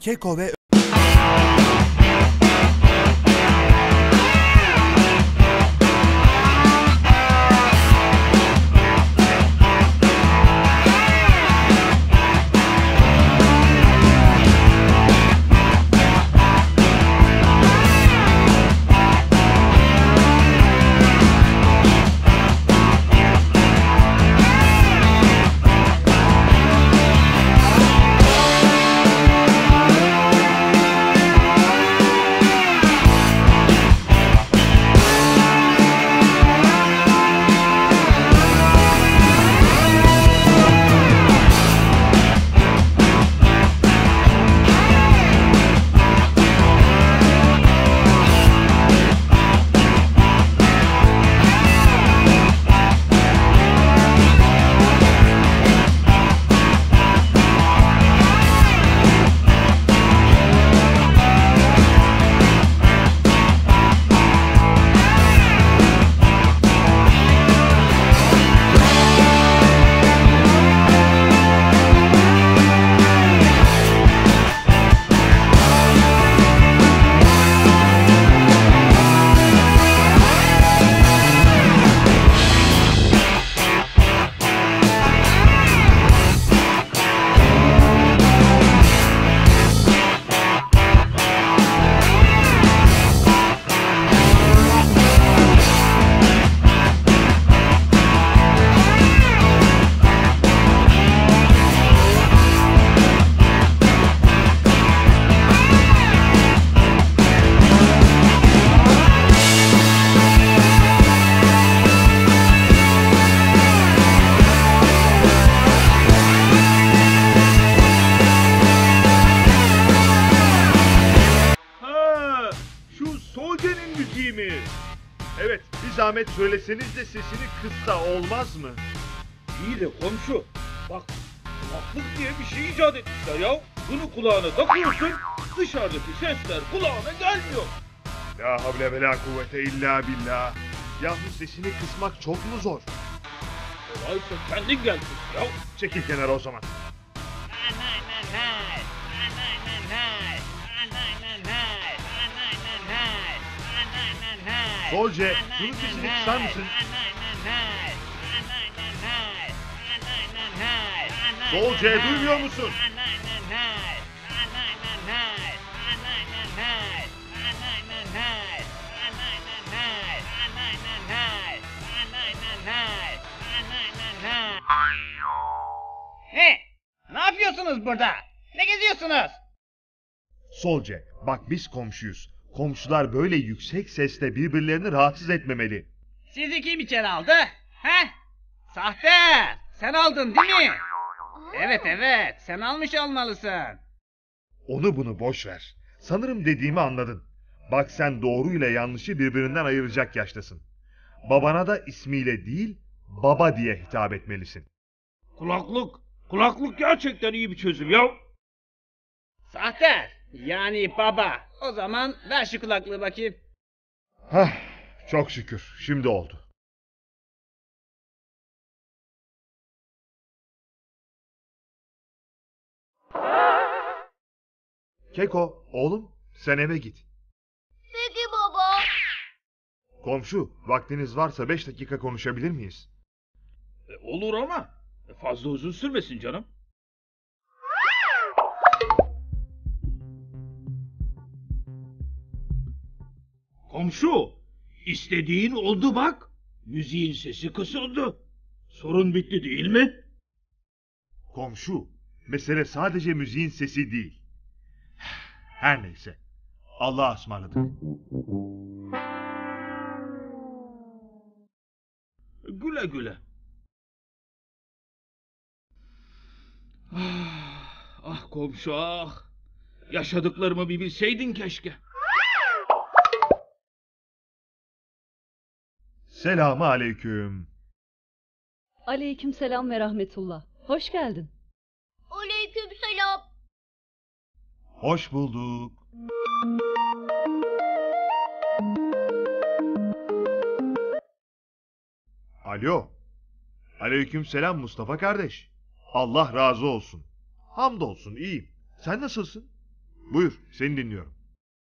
Keko ve Evet, bir zahmet söyleseniz de sesini kıssa olmaz mı? İyi de komşu, bak kulaklık diye bir şey icat etmişler ya. Bunu kulağına takıyorsun, dışarıdaki sesler kulağına gelmiyor. La havle ve la kuvvete illa billah. Yahu sesini kısmak çok mu zor? Kolaysa kendin gel kız ya. Çekil kenara o zaman. Solce, şunun sesini kısar mısın? Solce, duymuyor musun? He, ne yapıyorsunuz burada? Ne geziyorsunuz? Solce, bak biz komşuyuz. Komşular böyle yüksek sesle birbirlerini rahatsız etmemeli. Sizi kim içeri aldı? He? Sahte! Sen aldın değil mi? Evet, sen almış olmalısın. Onu bunu boş ver. Sanırım dediğimi anladın. Bak sen doğruyla yanlışı birbirinden ayıracak yaştasın. Babana da ismiyle değil, baba diye hitap etmelisin. Kulaklık gerçekten iyi bir çözüm ya. Sahte! Yani baba. O zaman ver şu kulaklığı bakayım. Hah, çok şükür, şimdi oldu. Keko, oğlum sen eve git. Peki baba. Komşu, vaktiniz varsa 5 dakika konuşabilir miyiz? Olur ama fazla uzun sürmesin canım. Komşu, istediğin oldu bak. Müziğin sesi kısıldı. Sorun bitti değil mi? Komşu, mesele sadece müziğin sesi değil. Her neyse, Allah'a ısmarladık. Güle güle. Ah komşu ah. Yaşadıklarımı bir bilseydin keşke. Selamun aleyküm. Aleykümselam ve rahmetullah. Hoş geldin. Aleykümselam. Hoş bulduk. Alo. Aleykümselam Mustafa kardeş. Allah razı olsun. Hamdolsun iyiyim. Sen nasılsın? Buyur, seni dinliyorum.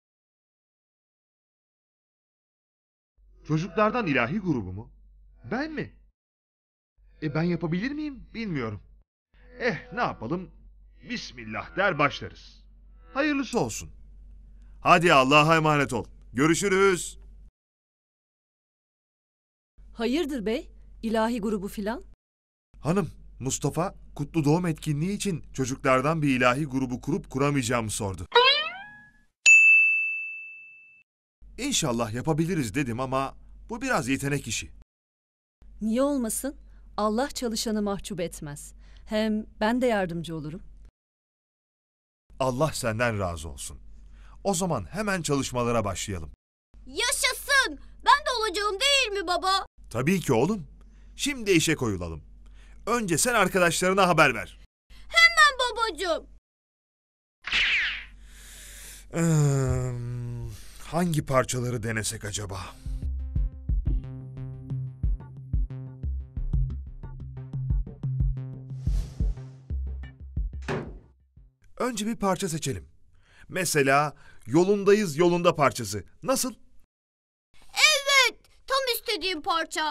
Çocuklardan ilahi grubu mu? Ben mi? Ben yapabilir miyim? Bilmiyorum. Ne yapalım? Bismillah der başlarız. Hayırlısı olsun. Hadi Allah'a emanet ol. Görüşürüz. Hayırdır bey? İlahi grubu filan? Hanım, Mustafa kutlu doğum etkinliği için çocuklardan bir ilahi grubu kurup kuramayacağımı sordu. İnşallah yapabiliriz dedim ama bu biraz yetenek işi. Niye olmasın? Allah çalışanı mahcup etmez. Hem ben de yardımcı olurum. Allah senden razı olsun. O zaman hemen çalışmalara başlayalım. Yaşasın. Ben de olacağım değil mi baba? Tabii ki oğlum. Şimdi işe koyulalım. Önce sen arkadaşlarına haber ver. Hemen babacığım. Hangi parçaları denesek acaba? Önce bir parça seçelim. Mesela Yolundayız Yolunda parçası. Nasıl? Evet. Tam istediğim parça.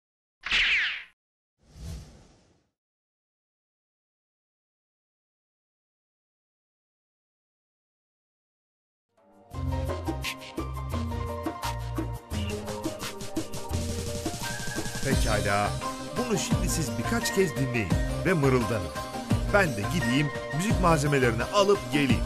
Pekala. Bunu şimdi siz birkaç kez dinleyin ve mırıldanın. Ben de gideyim müzik malzemelerini alıp geleyim.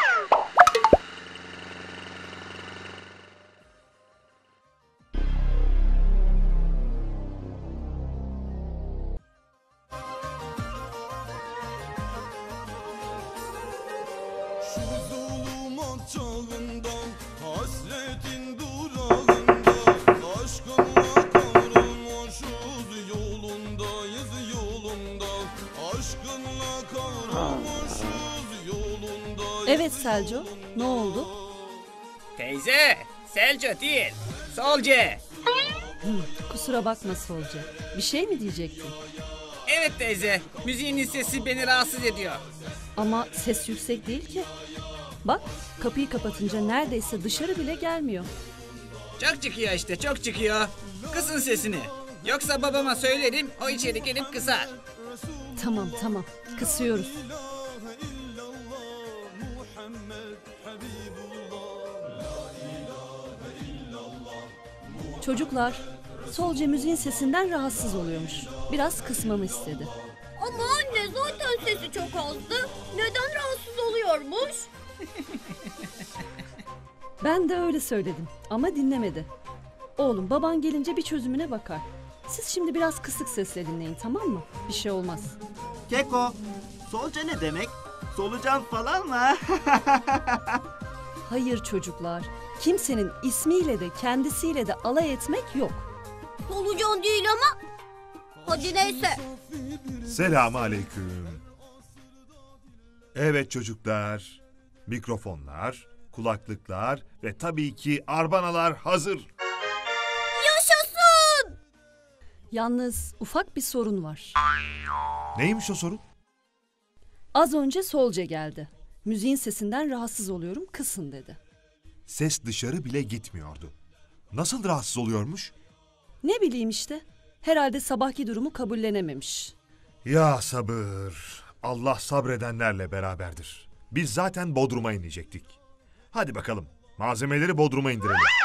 Şu zulümat çağından, hasretin durağında, aşkınla kavrulmuşuz yolundayız yolunda, aşkınla kavrulmuşuz yolundayız. Evet Selco, ne oldu? Teyze, Selco değil, Solce. Kusura bakma Solcu. Bir şey mi diyecektin? Evet teyze, müziğin sesi beni rahatsız ediyor. Ama ses yüksek değil ki. Bak, kapıyı kapatınca neredeyse dışarı bile gelmiyor. Çok çıkıyor işte, çok çıkıyor. Kısın sesini. Yoksa babama söylerim, o içeri gelip kısar. Tamam, tamam. Kısıyoruz. Çocuklar, Solcu müziğin sesinden rahatsız oluyormuş. Biraz kısmamı istedi. Ama anne zaten sesi çok azdı. Neden rahatsız oluyormuş? Ben de öyle söyledim ama dinlemedi. Oğlum baban gelince bir çözümüne bakar. Siz şimdi biraz kısık sesle dinleyin, tamam mı? Bir şey olmaz. Keko, solca ne demek? Solucan falan mı? Hayır çocuklar, kimsenin ismiyle de kendisiyle de alay etmek yok. Solucan değil ama. Hadi neyse. Selamun aleyküm. Evet çocuklar, mikrofonlar, kulaklıklar ve tabii ki arbanalar hazır. Yaşasın. Yalnız ufak bir sorun var. Neymiş o sorun? Az önce Solca geldi. Müziğin sesinden rahatsız oluyorum, kısın dedi. Ses dışarı bile gitmiyordu. Nasıl rahatsız oluyormuş? Ne bileyim işte. Herhalde sabahki durumu kabullenememiş. Ya sabır. Allah sabredenlerle beraberdir. Biz zaten Bodrum'a inecektik. Hadi bakalım, malzemeleri Bodrum'a indirelim.